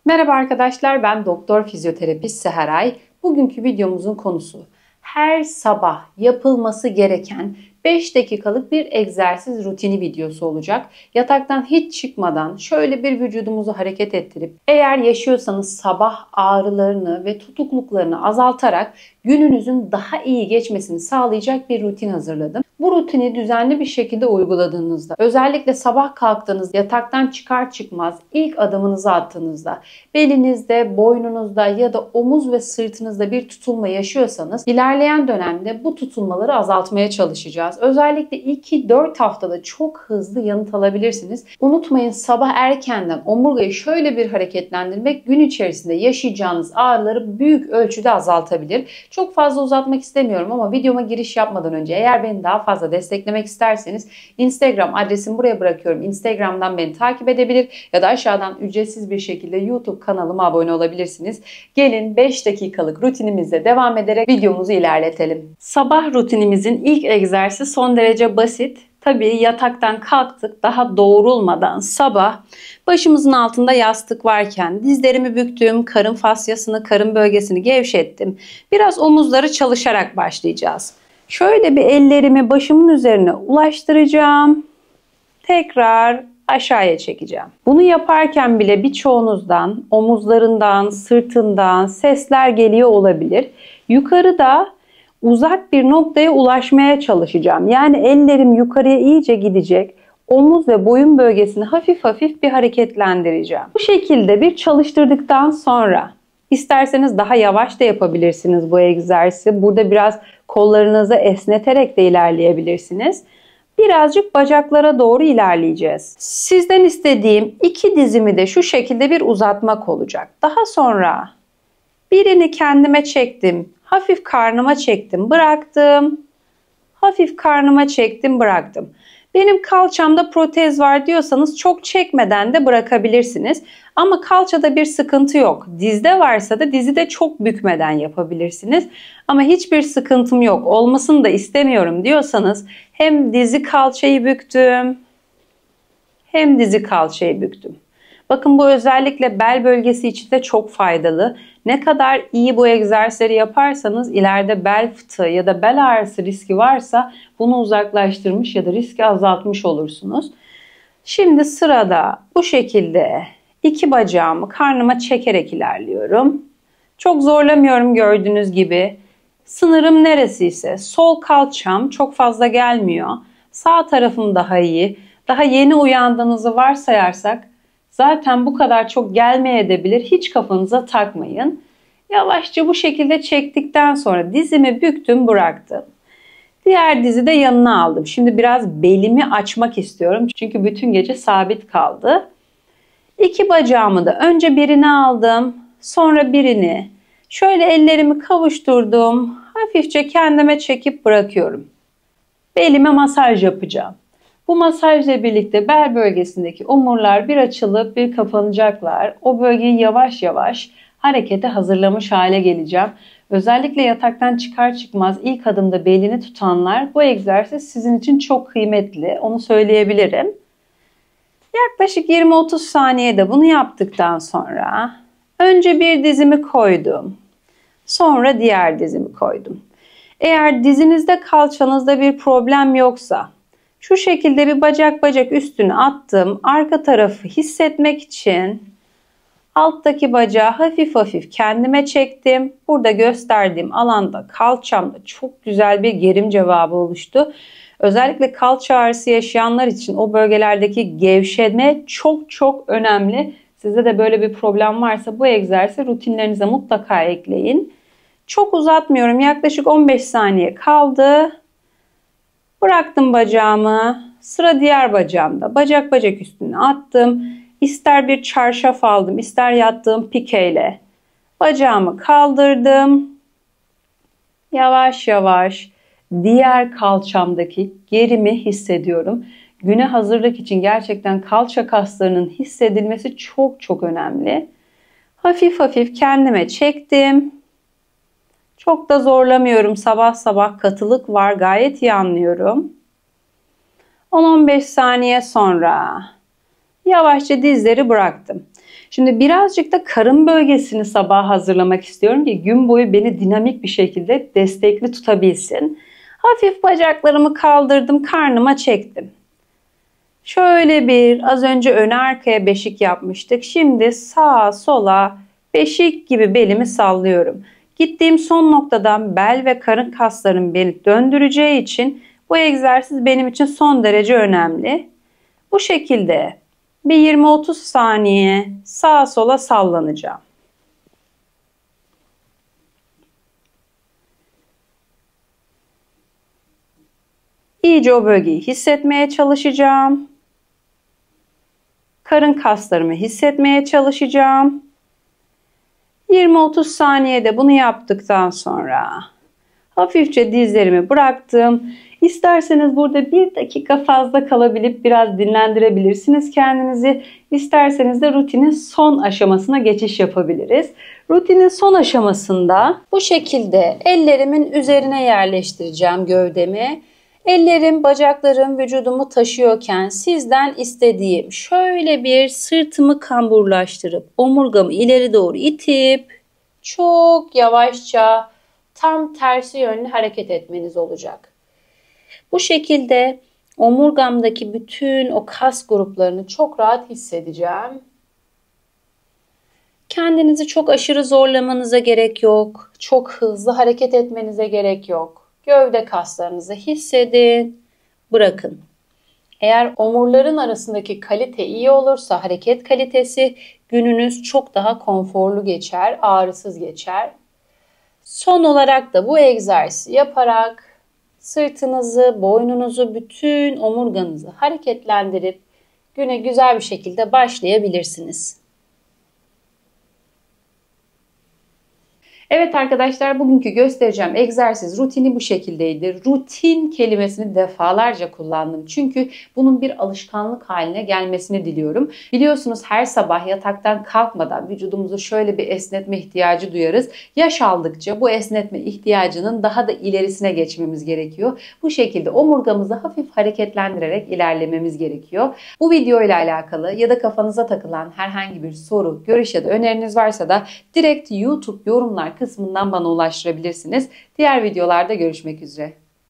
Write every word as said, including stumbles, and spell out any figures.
Merhaba arkadaşlar, ben doktor fizyoterapist Seheray. Bugünkü videomuzun konusu her sabah yapılması gereken beş dakikalık bir egzersiz rutini videosu olacak. Yataktan hiç çıkmadan şöyle bir vücudumuzu hareket ettirip eğer yaşıyorsanız sabah ağrılarını ve tutukluklarını azaltarak gününüzün daha iyi geçmesini sağlayacak bir rutin hazırladım. Bu rutini düzenli bir şekilde uyguladığınızda, özellikle sabah kalktığınızda, yataktan çıkar çıkmaz ilk adımınızı attığınızda, belinizde, boynunuzda ya da omuz ve sırtınızda bir tutulma yaşıyorsanız, ilerleyen dönemde bu tutulmaları azaltmaya çalışacağız. Özellikle iki dört haftada çok hızlı yanıt alabilirsiniz. Unutmayın, sabah erkenden omurgayı şöyle bir hareketlendirmek gün içerisinde yaşayacağınız ağrıları büyük ölçüde azaltabilir. Çok fazla uzatmak istemiyorum ama videoma giriş yapmadan önce eğer beni daha fazla desteklemek isterseniz Instagram adresimi buraya bırakıyorum. Instagram'dan beni takip edebilir ya da aşağıdan ücretsiz bir şekilde YouTube kanalıma abone olabilirsiniz. Gelin beş dakikalık rutinimizle devam ederek videomuzu ilerletelim. Sabah rutinimizin ilk egzersizi son derece basit. Tabii yataktan kalktık, daha doğrulmadan sabah başımızın altında yastık varken dizlerimi büktüm, karın fasyasını, karın bölgesini gevşettim. Biraz omuzları çalışarak başlayacağız. Şöyle bir ellerimi başımın üzerine ulaştıracağım. Tekrar aşağıya çekeceğim. Bunu yaparken bile birçoğunuzdan, omuzlarından, sırtından sesler geliyor olabilir. Yukarıda uzak bir noktaya ulaşmaya çalışacağım. Yani ellerim yukarıya iyice gidecek. Omuz ve boyun bölgesini hafif hafif bir hareketlendireceğim. Bu şekilde bir çalıştırdıktan sonra isterseniz daha yavaş da yapabilirsiniz bu egzersizi. Burada biraz kollarınızı esneterek de ilerleyebilirsiniz. Birazcık bacaklara doğru ilerleyeceğiz. Sizden istediğim iki dizimi de şu şekilde bir uzatmak olacak. Daha sonra birini kendime çektim. Hafif karnıma çektim, bıraktım. Hafif karnıma çektim, bıraktım. Benim kalçamda protez var diyorsanız çok çekmeden de bırakabilirsiniz. Ama kalçada bir sıkıntı yok. Dizde varsa da dizi de çok bükmeden yapabilirsiniz. Ama hiçbir sıkıntım yok, olmasını da istemiyorum diyorsanız hem dizi kalçayı büktüm, hem dizi kalçayı büktüm. Bakın, bu özellikle bel bölgesi için de çok faydalı. Ne kadar iyi bu egzersizleri yaparsanız ileride bel fıtığı ya da bel ağrısı riski varsa bunu uzaklaştırmış ya da riski azaltmış olursunuz. Şimdi sırada bu şekilde iki bacağımı karnıma çekerek ilerliyorum. Çok zorlamıyorum gördüğünüz gibi. Sınırım neresi ise sol kalçam çok fazla gelmiyor. Sağ tarafım daha iyi. Daha yeni uyandığınızı varsayarsak zaten bu kadar çok gelmeyebilir. Hiç kafanıza takmayın. Yavaşça bu şekilde çektikten sonra dizimi büktüm, bıraktım. Diğer dizi de yanına aldım. Şimdi biraz belimi açmak istiyorum. Çünkü bütün gece sabit kaldı. İki bacağımı da önce birini aldım. Sonra birini. Şöyle ellerimi kavuşturdum. Hafifçe kendime çekip bırakıyorum. Belime masaj yapacağım. Bu masajla birlikte bel bölgesindeki omurlar bir açılıp bir kapanacaklar. O bölgeyi yavaş yavaş harekete hazırlamış hale geleceğim. Özellikle yataktan çıkar çıkmaz ilk adımda belini tutanlar, bu egzersiz sizin için çok kıymetli. Onu söyleyebilirim. Yaklaşık yirmi otuz saniyede bunu yaptıktan sonra önce bir dizimi koydum. Sonra diğer dizimi koydum. Eğer dizinizde, kalçanızda bir problem yoksa şu şekilde bir bacak bacak üstüne attım. Arka tarafı hissetmek için alttaki bacağı hafif hafif kendime çektim. Burada gösterdiğim alanda kalçamda çok güzel bir gerim cevabı oluştu. Özellikle kalça ağrısı yaşayanlar için o bölgelerdeki gevşeme çok çok önemli. Sizde de böyle bir problem varsa bu egzersizi rutinlerinize mutlaka ekleyin. Çok uzatmıyorum. Yaklaşık on beş saniye kaldı. Bıraktım bacağımı. Sıra diğer bacağımda. Bacak bacak üstüne attım. İster bir çarşaf aldım, ister yattığım pikeyle bacağımı kaldırdım. Yavaş yavaş diğer kalçamdaki gerimi hissediyorum. Güne hazırlık için gerçekten kalça kaslarının hissedilmesi çok çok önemli. Hafif hafif kendime çektim. Çok da zorlamıyorum. Sabah sabah katılık var. Gayet iyi anlıyorum. on on beş saniye sonra yavaşça dizleri bıraktım. Şimdi birazcık da karın bölgesini sabah hazırlamak istiyorum ki gün boyu beni dinamik bir şekilde destekli tutabilsin. Hafif bacaklarımı kaldırdım, karnıma çektim. Şöyle bir az önce öne arkaya beşik yapmıştık. Şimdi sağa sola beşik gibi belimi sallıyorum. Gittiğim son noktadan bel ve karın kaslarım beni döndüreceği için bu egzersiz benim için son derece önemli. Bu şekilde bir yirmi otuz saniye sağa sola sallanacağım. İyice o bölgeyi hissetmeye çalışacağım. Karın kaslarımı hissetmeye çalışacağım. yirmi otuz saniyede bunu yaptıktan sonra hafifçe dizlerimi bıraktım. İsterseniz burada bir dakika fazla kalabilip biraz dinlendirebilirsiniz kendinizi. İsterseniz de rutinin son aşamasına geçiş yapabiliriz. Rutinin son aşamasında bu şekilde ellerimin üzerine yerleştireceğim gövdemi. Ellerim, bacaklarım vücudumu taşıyorken sizden istediğim şöyle bir sırtımı kamburlaştırıp omurgamı ileri doğru itip çok yavaşça tam tersi yönlü hareket etmeniz olacak. Bu şekilde omurgamdaki bütün o kas gruplarını çok rahat hissedeceğim. Kendinizi çok aşırı zorlamanıza gerek yok. Çok hızlı hareket etmenize gerek yok. Gövde kaslarınızı hissedin, bırakın. Eğer omurların arasındaki kalite iyi olursa hareket kalitesi gününüz çok daha konforlu geçer, ağrısız geçer. Son olarak da bu egzersizi yaparak sırtınızı, boynunuzu, bütün omurganızı hareketlendirip güne güzel bir şekilde başlayabilirsiniz. Evet arkadaşlar, bugünkü göstereceğim egzersiz rutini bu şekildeydi. Rutin kelimesini defalarca kullandım. Çünkü bunun bir alışkanlık haline gelmesini diliyorum. Biliyorsunuz her sabah yataktan kalkmadan vücudumuzu şöyle bir esnetme ihtiyacı duyarız. Yaş aldıkça bu esnetme ihtiyacının daha da ilerisine geçmemiz gerekiyor. Bu şekilde omurgamızı hafif hareketlendirerek ilerlememiz gerekiyor. Bu video ile alakalı ya da kafanıza takılan herhangi bir soru, görüş ya da öneriniz varsa da direkt YouTube yorumlar kısmından bana ulaştırabilirsiniz. Diğer videolarda görüşmek üzere.